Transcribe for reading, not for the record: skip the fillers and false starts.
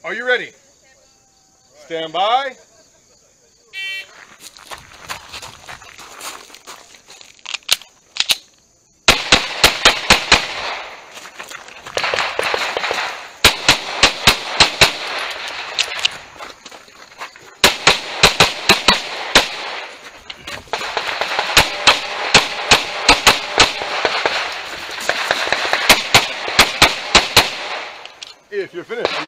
Are you ready? Stand by. If you're finished.